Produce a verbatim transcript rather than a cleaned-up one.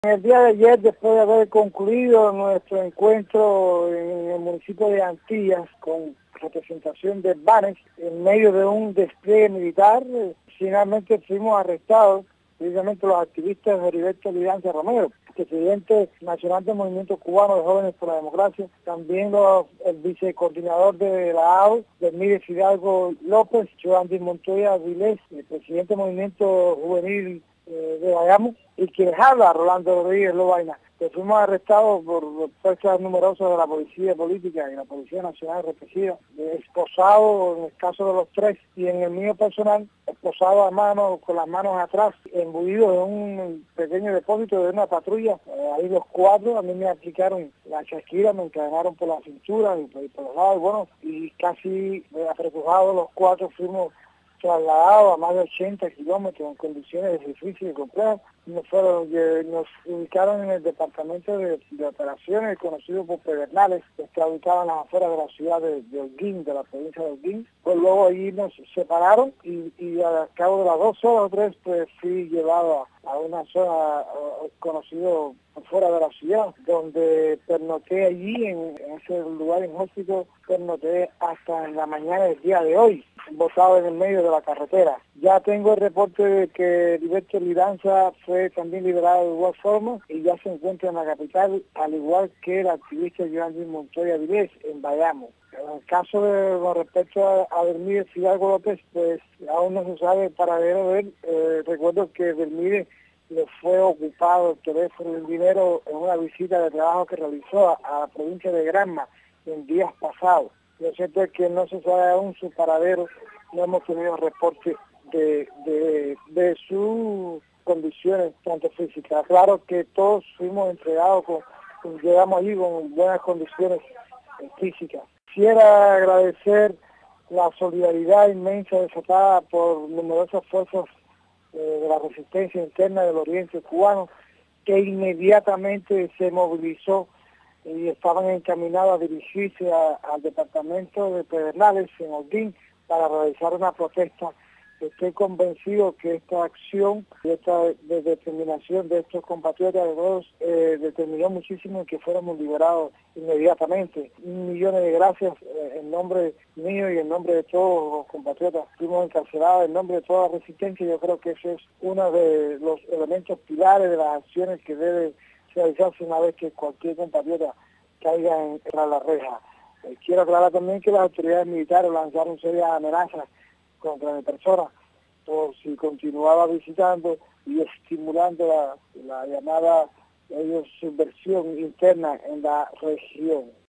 En el día de ayer, después de haber concluido nuestro encuentro en el municipio de Antillas con representación de Banes, en medio de un despliegue militar, finalmente fuimos arrestados, precisamente los activistas de Heriberto Liranza Romero, presidente nacional del Movimiento Cubano de Jóvenes por la Democracia, también los, el vicecoordinador de la A O, Delmire Fidalgo López, Joandy Montoya Vilés, el presidente del Movimiento Juvenil eh, de Bayamo, y quien habla, Rolando Rodríguez Lobaina, que fuimos arrestados por fuerzas numerosas de la Policía Política y la Policía Nacional Represiva, esposados en el caso de los tres, y en el mío personal, esposados a mano, con las manos atrás, embuidos en un pequeño depósito de una patrulla. Eh, ahí los cuatro, a mí me aplicaron la chasquilla, me encadenaron por la cintura y por, y por los lados, bueno, y casi eh, apretujados los cuatro fuimos trasladados a más de ochenta kilómetros en condiciones difíciles y complejas. Nos, fueron, eh, nos ubicaron en el departamento de, de operaciones conocido por Pedernales, que está ubicado en las afueras de la ciudad de, de Holguín, de la provincia de Holguín. Pues luego allí nos separaron y, y al cabo de las dos horas o tres pues fui llevado a, a una zona conocido fuera de la ciudad, donde pernoté allí en, en ese lugar inhóspito, pernoté hasta en la mañana del día de hoy, botado en el medio de la carretera. Ya tengo el reporte de que Heriberto Liranza fue también liberado de igual forma y ya se encuentra en la capital, al igual que el activista Joandy Montoya Vilés en Bayamo. En el caso de con respecto a, a Delmire Fidalgo López, pues aún no se sabe el paradero de él. Eh, recuerdo que Delmire le fue ocupado el teléfono y el dinero en una visita de trabajo que realizó a, a la provincia de Granma en días pasados. Lo cierto es que no se sabe aún su paradero, no hemos tenido reporte de, de, de sus condiciones, tanto físicas. Claro que todos fuimos entregados, con, llegamos allí con buenas condiciones físicas. Quisiera agradecer la solidaridad inmensa desatada por numerosas fuerzas eh, de la resistencia interna del oriente cubano, que inmediatamente se movilizó y estaban encaminados a dirigirse a, al departamento de Pedernales en Holguín para realizar una protesta. Estoy convencido que esta acción y esta de determinación de estos compatriotas de todos eh, determinó muchísimo que fuéramos liberados inmediatamente. Millones de gracias eh, en nombre mío y en nombre de todos los compatriotas. Fuimos encarcelados en nombre de toda la resistencia y yo creo que ese es uno de los elementos pilares de las acciones que debe realizarse una vez que cualquier compatriota caiga en, en la reja. Eh, quiero aclarar también que las autoridades militares lanzaron serias amenazas contra mi persona por si continuaba visitando y estimulando la, la llamada ellos, subversión interna en la región.